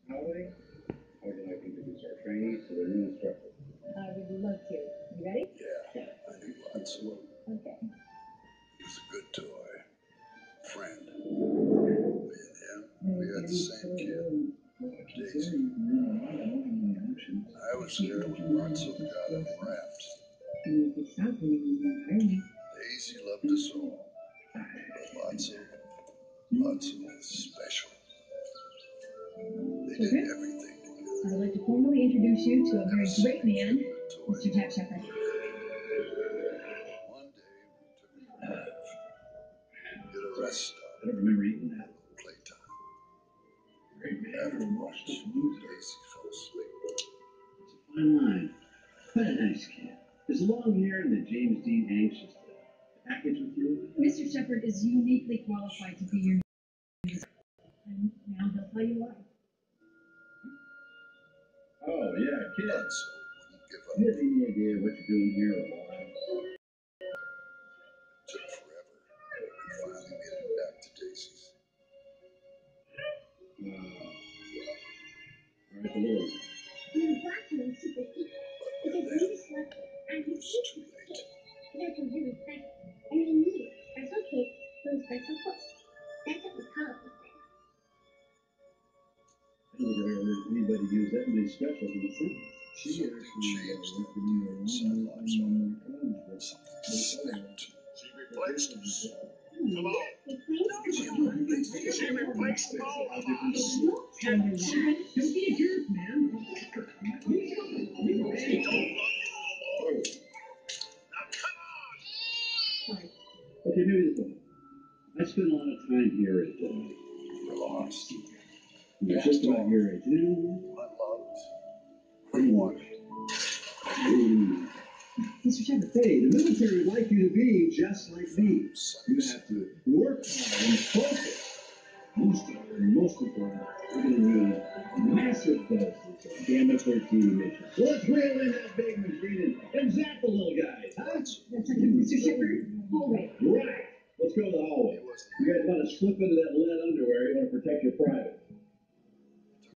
Howdy. I would like to introduce our trainees to their new instructor. I would love to. You ready? Yeah, I knew lots of him. Okay. He was a good toy. Friend. Me and him, we had the same kid. Daisy. I was there when Lotso got him wrapped. Daisy loved us all. But Lotso was special. They did everything together. I would like to formally introduce you to a very great man, Mr. Jack Shepard. One day we took a drive. Hit a rest stop. I don't remember eating that. Playtime. Great man. After lunch, Daisy fell asleep. It's a fine line. But a nice kid. Is long hair and the James Dean anxious to package with you? Mr. Shepard is uniquely qualified to be your and now he'll tell you why. Oh, yeah, kid. Lotso wouldn't give Do you up. have any idea what you're doing here or why? It took forever. We finally made it back to Daisy's. All right, hello. He was watching super secret But by because then, we just left it and it he was too late. That's a really special. And we needed special kids for a special course. That's what we call it. I don't think I've ever heard anybody use that many specials in a sentence. Something changed that day inside Lotso. Something snapped. She replaced us. Come on. She replaced all of us. Don't be a jerk, man. She don't love you no more. Now come on. Sorry. Okay, maybe this one. I spent a lot of time here at, We're lost. you're just about your age. You know, Unloved. Unwanted. Mr. Shepard. Hey, the military would like you to be just like me. You have to work hard and focus. Most important, you're going to need massive doses of gamma-13 emissions. So let's reel in that big machine and zap the little guys, huh? That's okay, Mr. Shepard. Hallway. Right. Let's go to the hallway. You guys want to slip into that lead underwear. You want to protect your private.